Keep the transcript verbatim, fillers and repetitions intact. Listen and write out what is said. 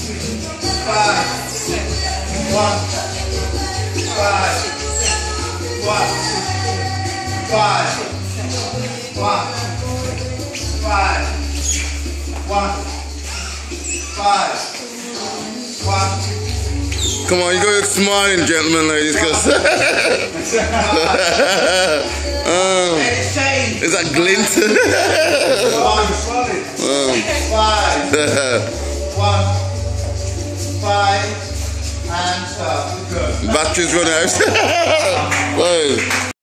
five, one, five, one, five, one, five, one, five, one. Come on, you go smiling, gentlemen, ladies, because um, is that glint? um. Five, one, five, and stop. Good. Batteries run out. Whoa.